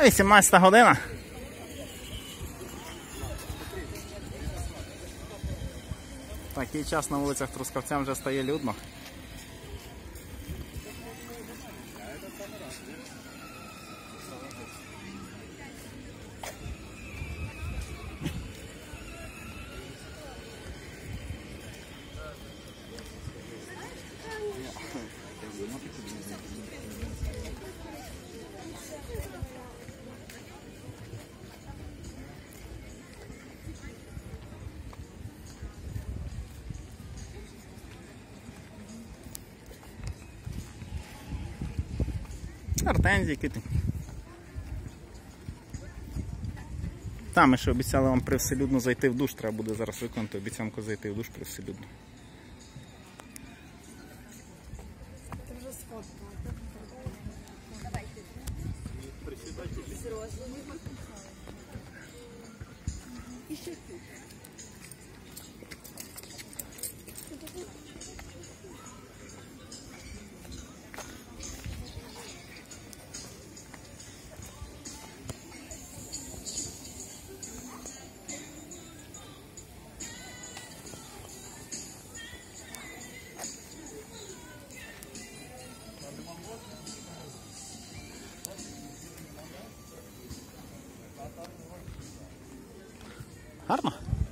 18 година. Такий час на вулицях Трускавця вже стає людно. Гортензії, квіти. Там ми ще обіцяли вам привселюдно зайти в душ, треба буде зараз виконати обіцянку зайти в душ привселюдно. Це вже сфоткала. І ще тут. Гарно?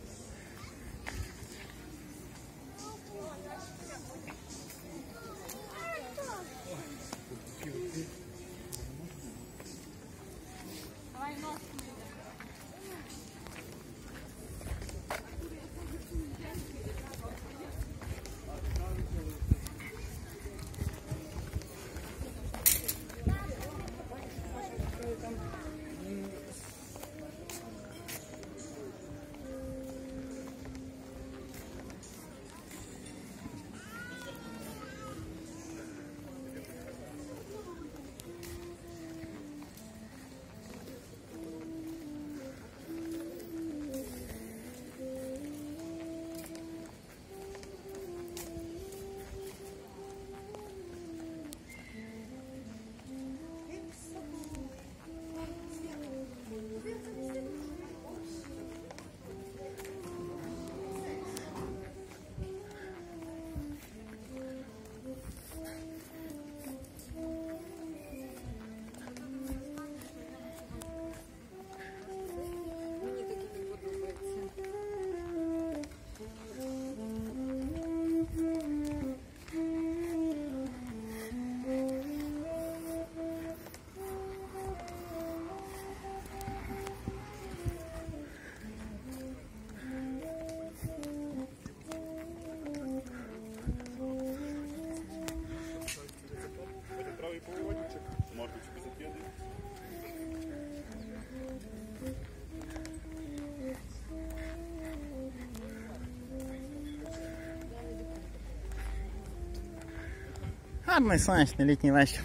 Гарний сонячний літній вечір.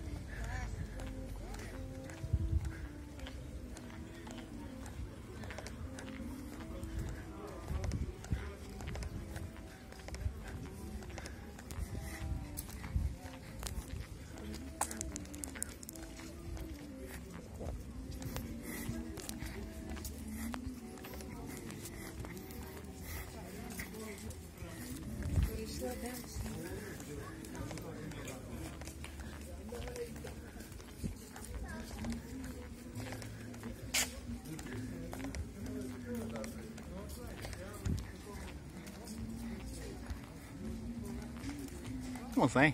Музей.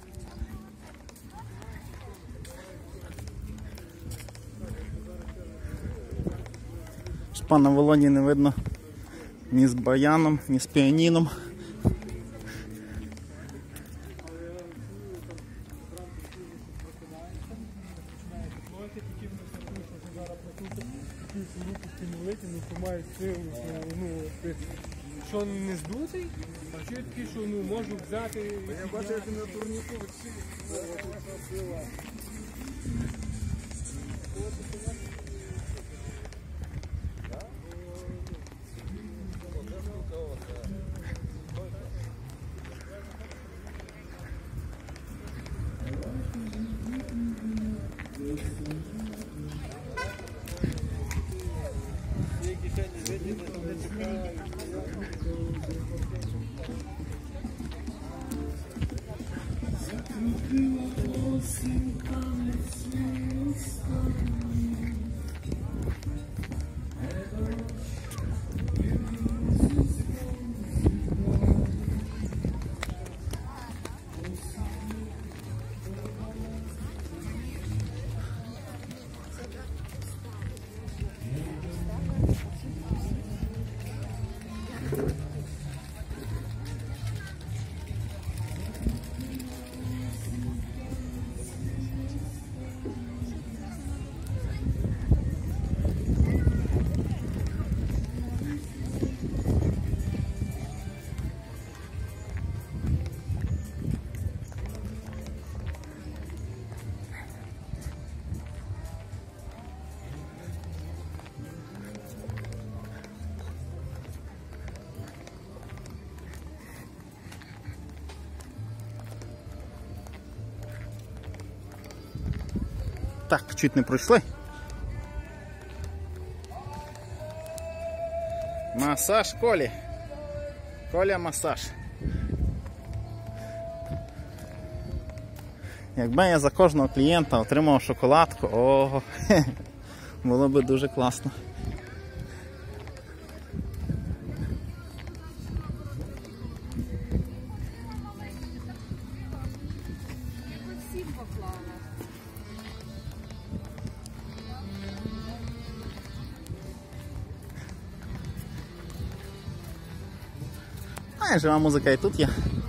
З пана Володі не видно ні з баяном, ні з піаніном. Що не здутий, а що такі, що можу взяти. Я бачу, як на турніку відсілі. Так, чуть не пройшли. Масаж Колі. Коля масаж. Якби я за кожного клієнта отримав шоколадку, ого, було б дуже класно. А, жива музика і тут є.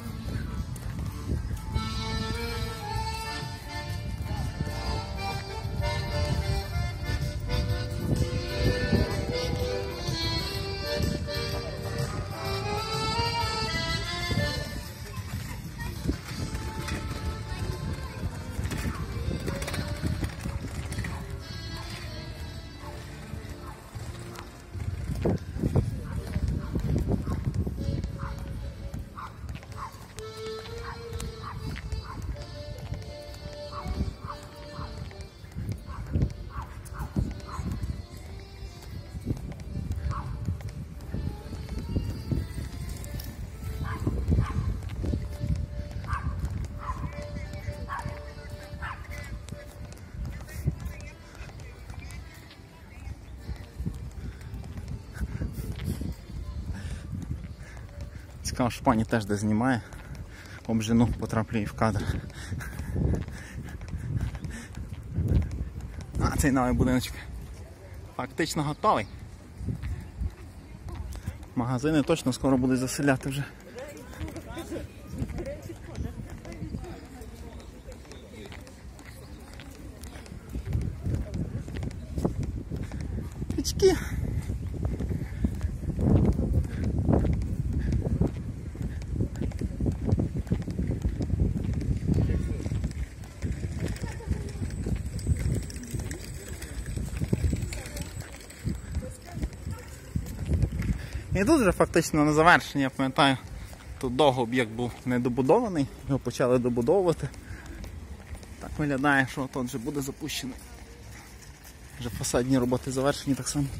Цікаво, що пані теж де знімає. Обжену, потраплює в кадр. А, цей новий будиночок фактично готовий. Магазини точно скоро будуть заселяти вже. Пічки. І тут вже фактично на завершення, я пам'ятаю, тут довго об'єкт був недобудований, його почали добудовувати. Так виглядає, що тут вже буде запущений. Вже фасадні роботи завершені так само.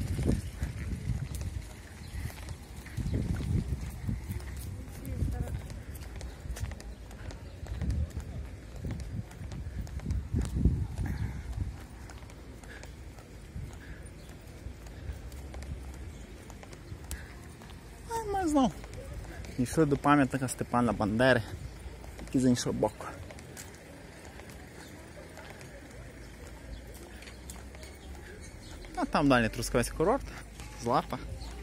Ми знову йшли до пам'ятника Степана Бандери, тільки з іншого боку. А там далі Трускавецький курорт, Злата.